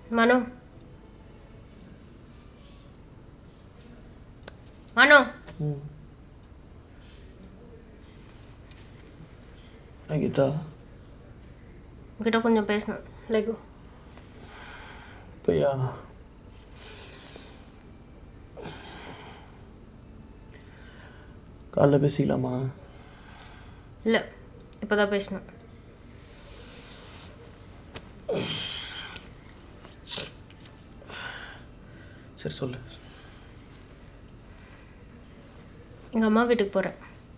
மனோ மனோ கீதா உங்ககிட்ட கொஞ்சம் பேசணும். லைக் இப்பயா காலைல பேசிக்கலாமா? இல்லை, இப்போ தான் பேசணும். சரி சொல்லு. எங்கள் அம்மா வீட்டுக்கு போகிறேன்.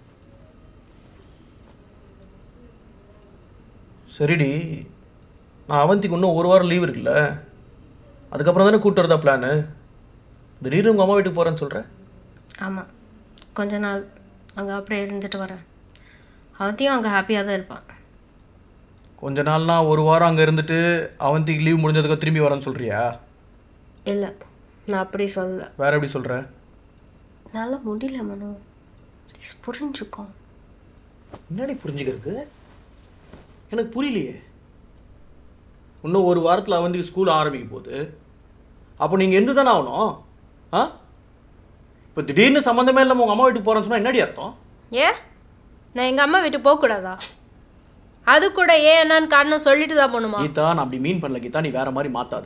சரிடி, நான் அவந்திக்கு இன்னும் ஒரு வாரம் லீவ் இருக்குல்ல, அதுக்கப்புறம் தானே கூப்பிட்டு வரதா பிளானு. திடீர்னு உங்கள் அம்மா வீட்டுக்கு போகிறேன்னு சொல்கிறேன். ஆமாம், கொஞ்ச நாள் அங்கே அப்படியே இருந்துட்டு வரேன். அவந்தியும் அங்கே ஹாப்பியாக தான் இருப்பான். கொஞ்ச நாள்னா ஒரு வாரம் அங்கே இருந்துட்டு அவந்திக்கு லீவ் முடிஞ்சதுக்கு திரும்பி வரேன்னு சொல்கிறியா? இல்லை, நான் அப்படி சொல்லலை. வேறு எப்படி சொல்கிற? நல்லா முடியல மனோ, ப்ளீஸ் புரிஞ்சுக்கோ. என்னடி புரிஞ்சுக்கிறது? எனக்கு புரியலையே. இன்னும் ஒரு வாரத்தில் அவந்திக்கு ஸ்கூல் ஆரம்பிக்க போகுது. அப்போ நீங்கள் எந்த தானே ஆகணும்? ஆ, இப்போ திடீர்னு சம்மந்தமே இல்லாமல் உங்கள் அம்மா வீட்டுக்கு போகிறேன்னு சொன்னால் என்னடி அர்த்தம்? ஏன் நான் எங்கள் அம்மா வீட்டுக்கு போகக்கூடாதா? அது கூட ஏன் என்னன்னு காரணம் சொல்லிட்டு தான் போகணுமா? கீதா, நான் அப்படி மீன் பண்ணல கீதா, நீ வேற மாதிரி மாத்தாத.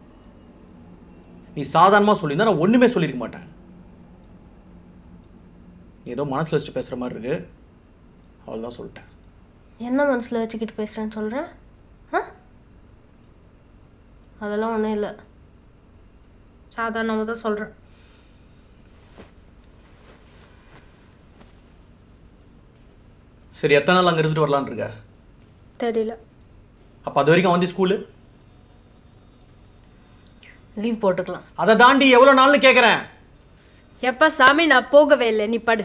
நீ சாதாரணமாக சொல்லியிருந்தா நான் ஒன்றுமே சொல்லியிருக்க மாட்டேன். நீ ஏதோ மனசில் வச்சுட்டு பேசுகிற மாதிரி இருக்கு, அவ்வளோதான் சொல்லிட்டேன். என்ன மனசில் வச்சுக்கிட்டு பேசுகிறேன்னு சொல்கிறேன்? ஆ, அதெல்லாம் ஒன்றும் இல்லை, சாதாரணமாக தான் சொல்கிறேன். சரி, எத்தனை நாள் அங்கே இருந்துட்டு வரலான்னு இருக்க? தெரியல. அப்போ அது வரைக்கும் வந்து ஸ்கூலு லீவ் போட்டுக்கலாம். அதை தாண்டி எவ்வளோ நாள்னு கேட்குறேன். எப்போ சாமி, நான் போகவே இல்லை, நீ படு.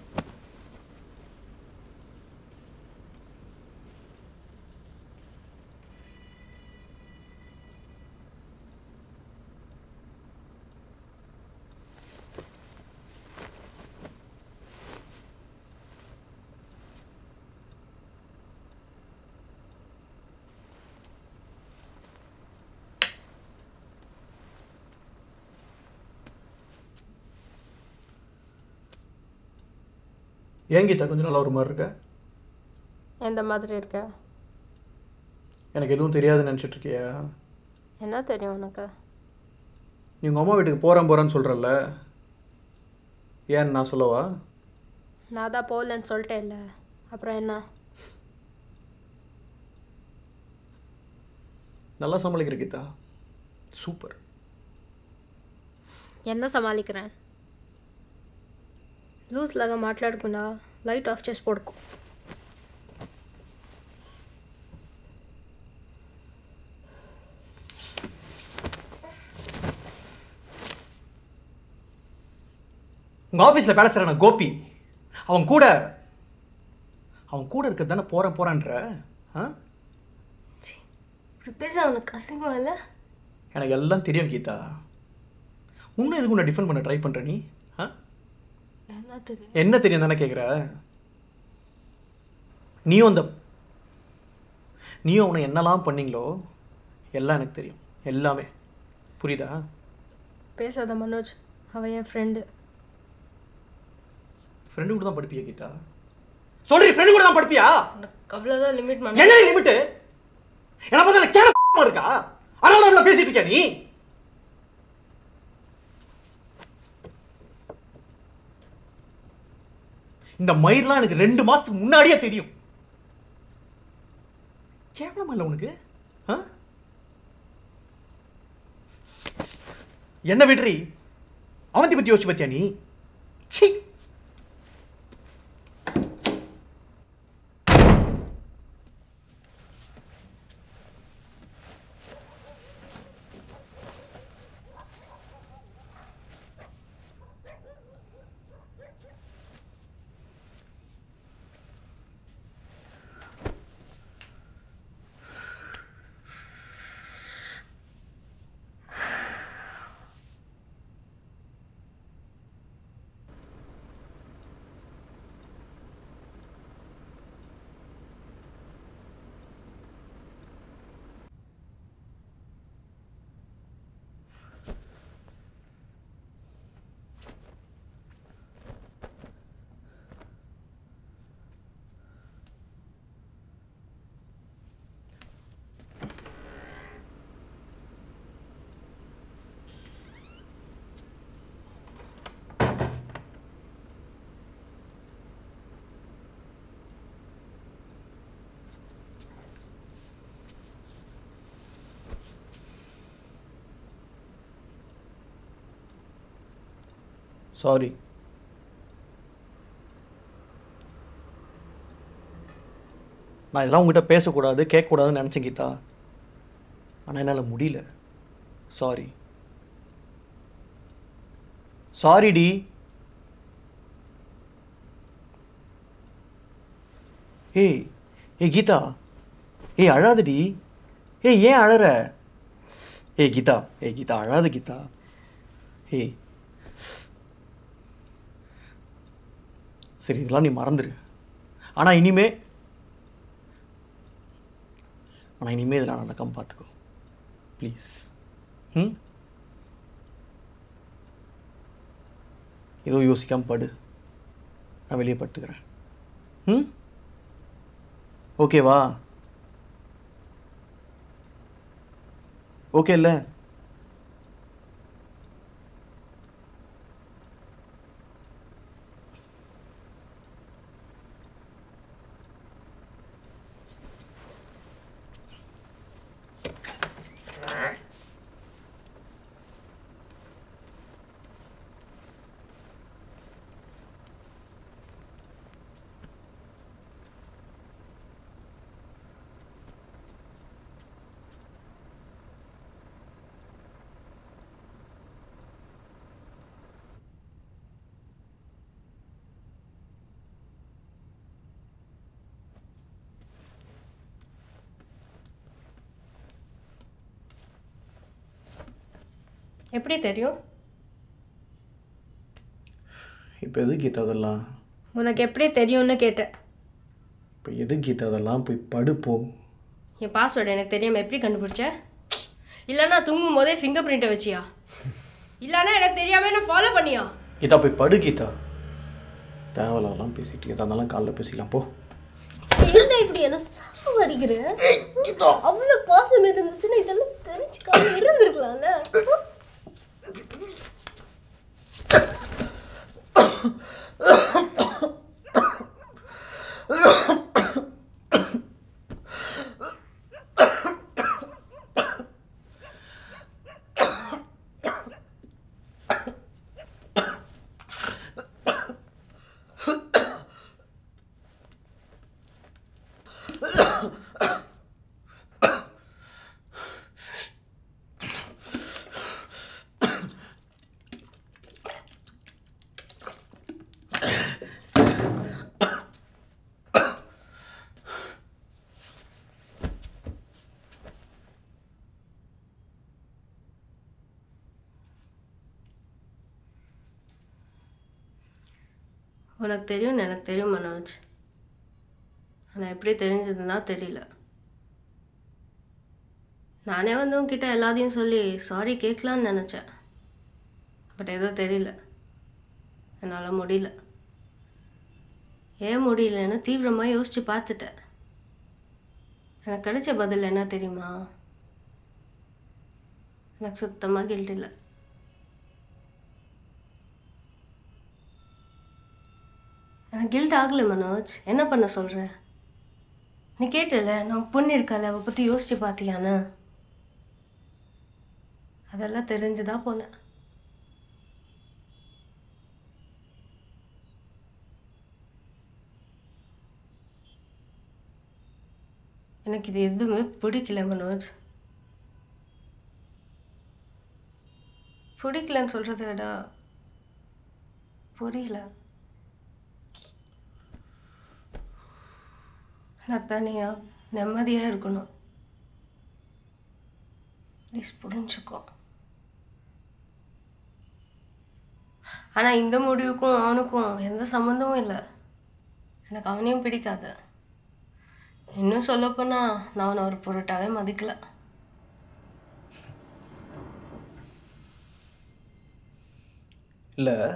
ஏன் கீதா கொஞ்சம் நல்லா ஒரு மாதிரி இருக்க? எந்த மாதிரி இருக்க? எனக்கு எதுவும் தெரியாதுன்னு நினச்சிட்டு இருக்கியா? என்ன தெரியும் உனக்கு? நீ உங்கள் அம்மா வீட்டுக்கு போகிறேன்னு சொல்கிறல்ல, ஏன்னு நான் சொல்லவா? நான் தான் போகலன்னு சொல்லிட்டேன் இல்லை, அப்புறம் என்ன? நல்லா சமாளிக்கிற கீதா, சூப்பர். என்ன సమాలికరన్ లూజ్ లాగా మాట్లాడకుండా లైట్ ఆఫ్ చేసి పడుకో. உங்கள் ஆஃபீஸில் வேலை செய்கிறான கோபி, அவன் கூட இருக்கிறது தானே போகிறான்ற? இப்படி பேச அவனுக்கு அசிங்கம் இல்லை? எனக்கு எல்லாம் தெரியும் கீதா, இன்னும் எதுக்கு உன்னை டிஃபெண்ட் பண்ண ட்ரை பண்ணுற நீ? என்ன தெரியும் தானே கேட்குற? நீயும் அவனை என்னெல்லாம் பண்ணீங்களோ எல்லாம் எனக்கு தெரியும், எல்லாமே புரியுதா? பேசாத மனோஜ், அவன் என் ஃப்ரெண்டு கூட தான் படிப்பியா கீதா? சொல்றீ, ஃப்ரெண்டு கூட தான் படிப்பியா? அவ்வளோதான் லிமிட். என்ன லிமிட்டு? என்ன பார்த்தா கேன இருக்கா? அதனால பேசிட்டு இருக்கியா நீ? இந்த மயிர்லாம் எனக்கு 2 மாசத்துக்கு முன்னாடியே தெரியும். கேவலமா இல்லை உனக்கு? என்ன விட்ரி, அவந்தி பத்தி யோசிச்சு பத்தியா நீ? சி, சாரி. நான் இதெல்லாம் உங்ககிட்ட பேசக்கூடாது கேட்கக்கூடாதுன்னு நினச்சேன் கீதா. ஆனால் என்னால் முடியல. சாரி. சாரிடி. ஏய் ஏய் கீதா, ஏய் அழாதடி. ஏய் ஏன் அழற? ஏய் கீதா, ஏய் கீதா அழாத கீதா. ஏய் சரி, இதெல்லாம் நீ மறந்துடு. ஆனால் இனிமே இதெல்லாம் நடக்காம பார்த்துக்கோ ப்ளீஸ். ஏதோ யோசிக்காமல் படு, நான் வெளியே படுத்துக்கிறேன். ஓகேவா? ஓகே இல்லை? எப்படி தெரியும்? இப்போ எது கீதா அதெல்லாம்? உனக்கு எப்படி தெரியும்னு கேட்டேன். இப்போ எது கீதா அதெல்லாம்? போய் படுப்போ. என் பாஸ்வேர்டு எனக்கு தெரியாமல் எப்படி கண்டுபிடிச்ச? இல்லைன்னா தூங்கும் போதே ஃபிங்கர் பிரிண்ட்டை வச்சியா? இல்லைன்னா எனக்கு தெரியாமல் என்ன ஃபாலோ பண்ணியா? கீதா போய் படு கீதா. தேவையில்லாம் பேசிட்டு எதா இருந்தாலும் காலைல பேசிக்கலாம் போ. என்ன இப்படி என்ன சாவடிக்கிற? அவ்வளோ பாசம் இருந்துச்சுன்னா இதெல்லாம் தெரிஞ்சுக்காம இருந்திருக்கலாம்ல. உனக்கு தெரியும்னு எனக்கு தெரியும் மனோஜ். ஆனால் எப்படி தெரிஞ்சதுன்னா தெரியல. நானே வந்து உன்கிட்ட எல்லாத்தையும் சொல்லி சாரி கேட்கலான்னு நினச்சேன். பட் ஏதோ தெரியல, என்னால் முடியல. ஏன் முடியலன்னு தீவிரமாக யோசித்து பார்த்துட்டேன். எனக்கு கிடைச்ச பதில் என்ன தெரியுமா? எனக்கு சுத்தமாக கில்ட் இல்லை. எனக்கு கில்ட் ஆகலை மனோஜ். என்ன பண்ண சொல்கிற? நீ கேட்டல, நான் பொண்ணு இருக்கால, அவள் பற்றி யோசிச்சு பார்த்தியான்னு. அதெல்லாம் தெரிஞ்சுதான் போனேன். எனக்கு இது எதுவுமே பிடிக்கல மனோஜ். பிடிக்கலன்னு சொல்கிறத விட புரியல. நான் தனியாக நிம்மதியாக இருக்கணும். ப்ளீஸ் புரிஞ்சுக்கோ. ஆனால் இந்த முடிவுக்கும் அவனுக்கும் எந்த சம்மந்தமும் இல்லை. எனக்கு அவனையும் பிடிக்காது. இன்னும் சொல்லப்போனால் நான் அவனை ஒரு பொருட்டாவே மதிக்கல. இல்லை,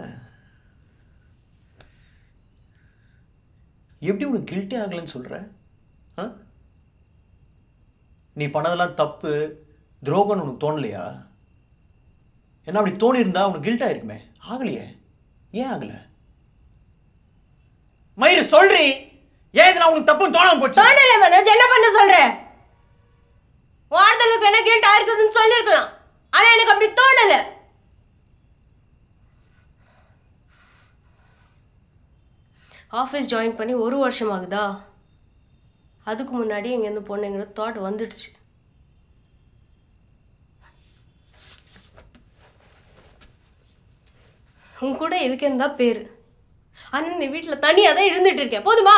எப்படி உனக்கு கில்ட்டே ஆகலைன்னு சொல்கிற? நீ பண்ணதெல்லாம் தப்பு, துரோகம்னு உனக்கு தோணலையா? ஏன்னா அப்படி தோணியிருந்தா உனக்கு கில்ட்டாக இருக்குமே. ஆகலையே. ஏன் ஆகலை? மயிறு சொல்றி, ஏன் இது நான் உனக்கு தப்புன்னு தோணாம போச்சு? தோணலை மனோஜ், என்ன பண்ண சொல்ற? வார்த்தைகளுக்கு என்ன கில்ட்டா இருக்குதுன்னு சொல்லியிருக்கலாம். ஆனால் எனக்கு அப்படி தோணலை. ஆஃபீஸ் ஜாயின் பண்ணி 1 வருஷம் ஆகுதா? அதுக்கு முன்னாடி எங்கேருந்து பொண்ணுங்கிற தாட் வந்துடுச்சு. உன் கூட இருக்கேன்னு தான் பேர். ஆனால் இந்த வீட்டில் தனியாக தான் இருந்துட்டு இருக்கேன். போதுமா?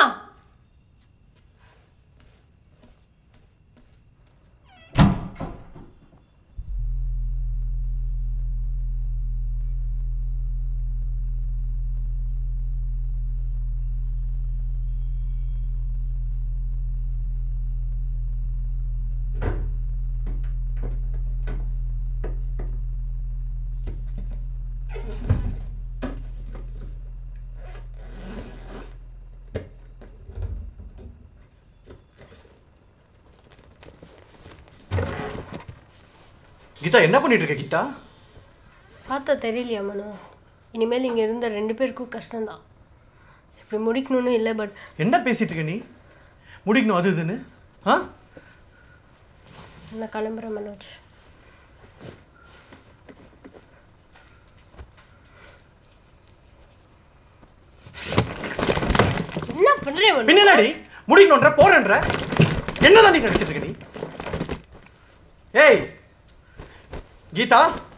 கீதா என்ன பண்ணிட்டு இருக்க கீதா? பார்த்தா தெரியலையா மனோ? இனிமேல் இங்கே இருந்த 2 பேருக்கும் கஷ்டம்தான். இப்படி முடிக்கணும்னு இல்லை. பட் என்ன பேசிட்டு இருக்க நீ? முடிக்கணும் அது இதுன்னு? நான் கிளம்புறேன் மனோஜ். என்ன பண்றேன்? பின்னாடி முடிக்கணும்ன்ற போறேன்ற என்னதான் நீ நினைச்சிட்டு இருக்க நீ? ஏய் கீதா,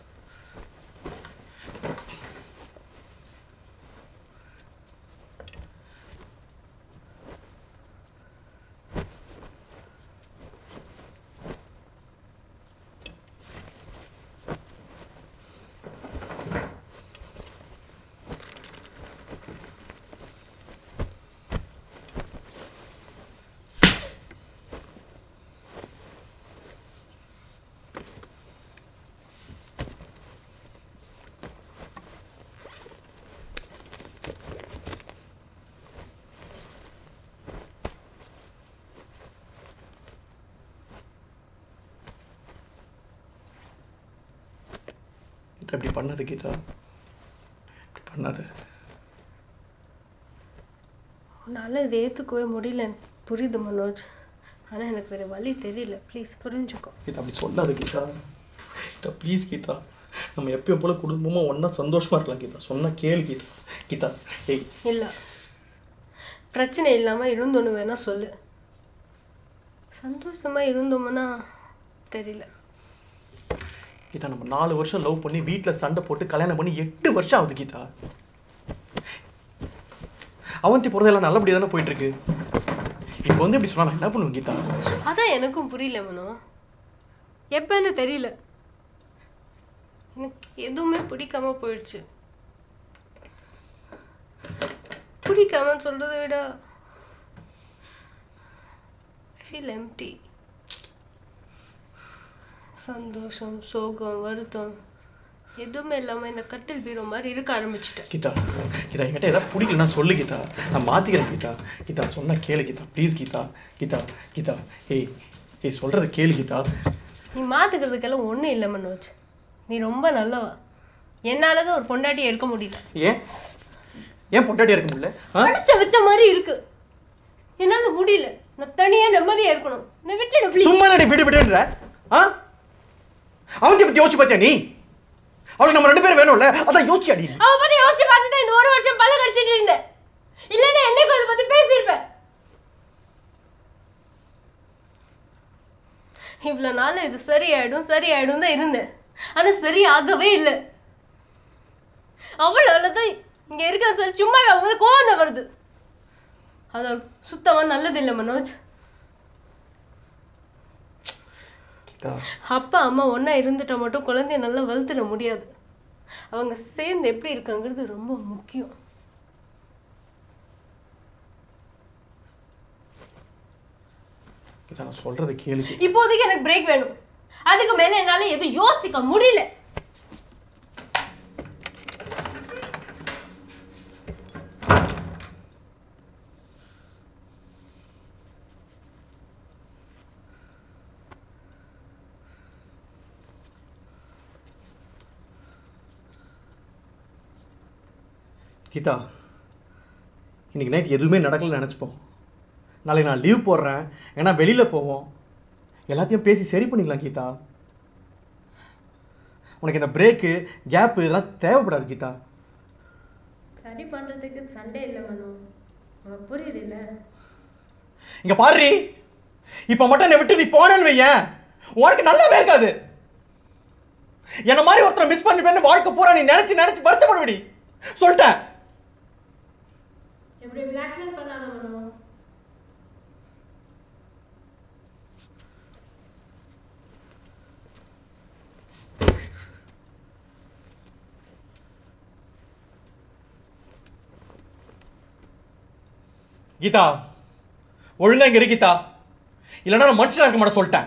இப்படி பண்ணாது கீதா, இப்படி பண்ணாது. உன்னால் இதை ஏற்றுக்கவே முடியல, புரியுது மனோஜ். ஆனால் எனக்கு வேறு வழி தெரியல. ப்ளீஸ் புரிஞ்சுக்கோ. கீதா அப்படி சொல்லாது கீதா. கீதா ப்ளீஸ் கீதா, நம்ம எப்பயும் போல குடும்பமாக ஒன்றா சந்தோஷமாக இருக்கலாம் கீதா. சொன்னால் கேளு கீதா. கீதா ஏய் இல்லை, பிரச்சனை இல்லாமல் இருந்தோன்னு வேணா சொல்லு. சந்தோஷமாக இருந்தோம்னா தெரியல. கீதா நம்ம 4 வருஷம் லவ் பண்ணி வீட்டில் சண்டை போட்டு கல்யாணம் பண்ணி 8 வருஷம் ஆகுது கீதா. அவந்தி போகிறதெல்லாம் நல்லபடியாக தானே போயிட்டுருக்கு. இப்போ வந்து இப்படி சொன்னா நான் என்ன பண்ணுவேன் கீதா? அதான் எனக்கும் புரியல மனோ. எப்பன்னு தெரியல, எனக்கு எதுவுமே பிடிக்காம போயிடுச்சு. பிடிக்காமன்னு சொல்கிறத விட I feel empty. சந்தோஷம், சோகம், வருத்தம் எதுவுமே இல்லாமல் இந்த கட்டில் பீரோ மாதிரி இருக்க ஆரம்பிச்சிட்டேன். கீதா கீதா என்கிட்ட ஏதாவது பிடிக்கலன்னா சொல்லு கீதா, நான் மாற்றிக்கிறேன் கீதா. கீதா சொன்னால் கேளு கீதா ப்ளீஸ் கீதா. கீதா கீதா ஏய் ஏய் சொல்கிறத கேளு கீதா. நீ மாற்றுக்கிறதுக்கெல்லாம் ஒன்றும் இல்லை மனோஜ். நீ ரொம்ப நல்லவா. என்னால் தான் ஒரு பொண்டாட்டியை இருக்க முடியல. ஏன் பொண்டாட்டியாக இருக்க முடியல? அடிச்ச வச்ச மாதிரி இருக்கு. என்னால் முடியல. நான் தனியாக நிம்மதியாக இருக்கணும். நான் விட்டுடு. சும்மா நடி விடு விடுன்ற. அவந்தி பற்றி யோசிச்சு பார்த்தியா நீ? அவளுக்கு நம்ம 2 பேரும் வேணும்ல, அதான் யோசிச்சு அடி. அவன் பற்றி யோசிச்சு பார்த்து தான் இந்த 1 வருஷம் பல்ல கடிச்சிட்டு இருந்தேன். இல்லைன்னா என்னைக்கு அதை பற்றி பேசியிருப்பேன். இவ்வளோ நாள் இது சரியாயிடும் சரியாயிடும் தான் இருந்தேன். ஆனால் சரியாகவே இல்லை. அவளால தான் இங்கே இருக்கான்னு சொல்லி சும்மா வந்து கோவம் வருது. அது சுத்தமாக நல்லது இல்லை மனோஜ். அப்பா அம்மா ஒன்றா இருந்துட்டா மட்டும் குழந்தைய நல்லா வளர்த்துட முடியாது. அவங்க சேர்ந்து எப்படி இருக்காங்கிறது ரொம்ப முக்கியம். நான் சொல்றது கேளு. இப்போதைக்கு எனக்கு பிரேக் வேணும். அதுக்கு மேலே என்னால் எதுவும் யோசிக்க முடியல. கீதா இன்றைக்கி நைட் எதுவுமே நடக்கலன்னு நினச்சிப்போம். நாளைக்கு நான் லீவ் போடுறேன், ஏன்னா வெளியில் போவோம். எல்லாத்தையும் பேசி சரி பண்ணிக்கலாம் கீதா. உனக்கு இந்த பிரேக்கு கேப்பு இதெல்லாம் தேவைப்படாது கீதா. சரி பண்ணுறதுக்கு சண்டே இல்லை மனோ. உனக்கு புரியுதுல்ல? இங்க பாரு, இப்ப மட்டும் என்னை விட்டு நீ போனேன்னு வையேன், உனக்கு நல்லாவே இருக்காது. என்ன மாதிரி ஒருத்தரை மிஸ் பண்ணிப்பேன்னு வாழ்க்கை பூரா நீ நினைச்சு நினைச்சு வருத்தப்படுவடி. சொல்லிட்டேன். எப்படி பிளாக்மெயில் பண்ணாத மனோ. கீதா, ஒழுங்கா இங்க இரு கீதா, இல்லைன்னா நான் மனுஷனா இருக்க மாட்டேன் சொல்லிட்டேன்.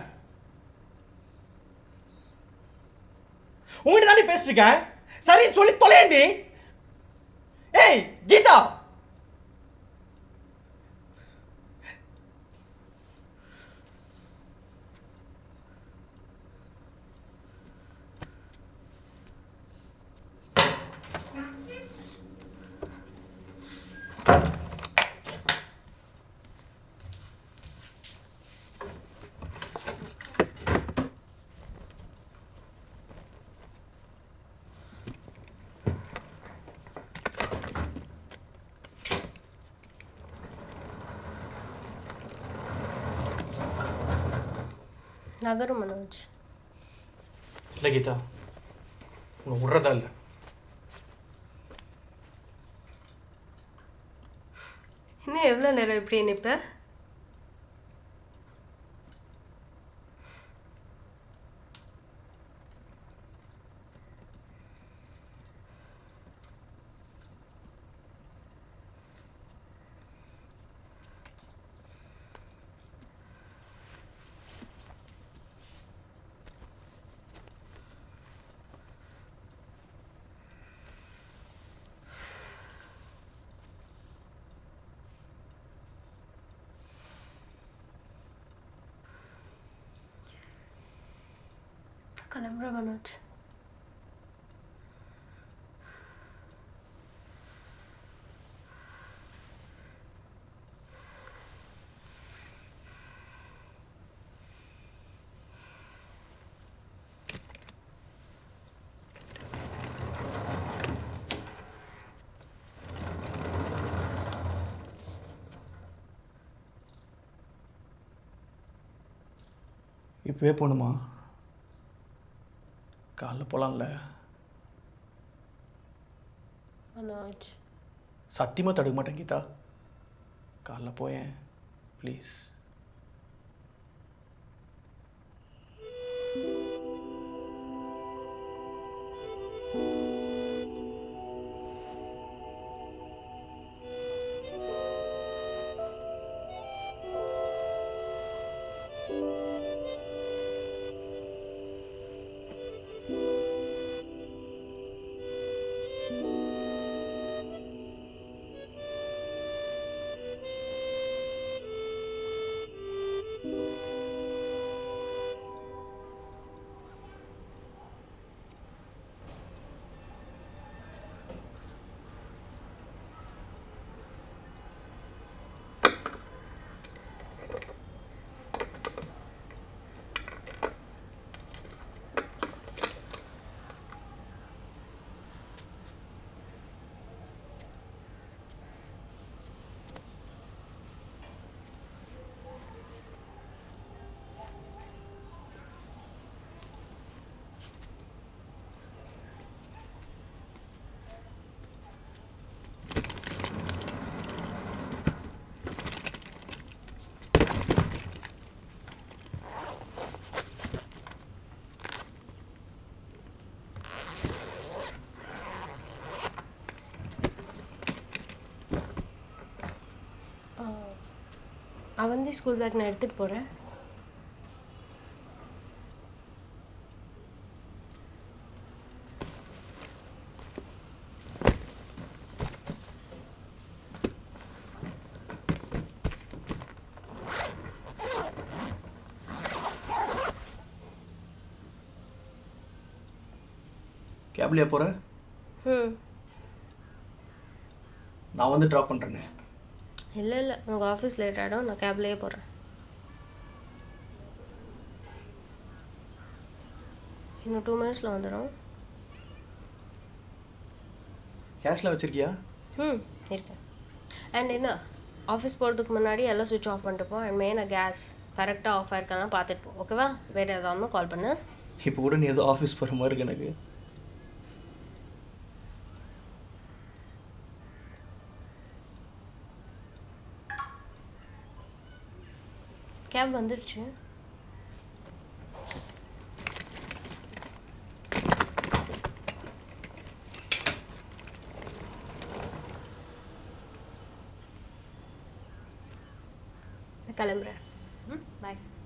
உங்ககிட்ட தாண்டி பேசிட்டு இருக்கேன், சரின்னு சொல்லி தொலையண்டி. ஏய் கீதா, நகரு மனோஜ். இல்லை கீதா, உன்னை விடுறதா இல்லை. இன்னும் எவ்வளோ நேரம் இப்படி நிற்ப? கிளம்புற மனோஜ். இப்பவே போகணுமா? காலைல போகலாம்ல? மனோஜ், சத்தியமாக தடுக்க மாட்டேன் கீதா, காலைல போயேன் ப்ளீஸ். அவந்தி ஸ்கூல் பேக் நான் எடுத்துகிட்டு போகிறேன். கேப்லையா போகிற? நான் வந்து ட்ராப் பண்ணுறேனே. இல்லை இல்லை, உங்கள் ஆஃபீஸ் லேட் ஆகிடும், நான் கேப்லேயே போகிறேன். இன்னும் 2 மினிட்ஸில் வந்துடும். கேஷ்லாம் வச்சுருக்கியா? இருக்கேன். அண்ட் என்ன ஆஃபீஸ் போகிறதுக்கு முன்னாடி எல்லாம் சுவிட்ச் ஆஃப் பண்ணிட்டு போ அண்ட் மெயினாக கேஸ் கரெக்டாக ஆஃப் ஆயிருக்கானா பார்த்துட்டு போ ஓகேவா? வேறு ஏதாவது கால் பண்ணு. இப்போ கூட நீ ஏதோ ஆஃபீஸ் போகிற மாதிரி இருக்கு எனக்கு. கேப் வந்துடுச்சு. கிளம்புறேன். பாய்.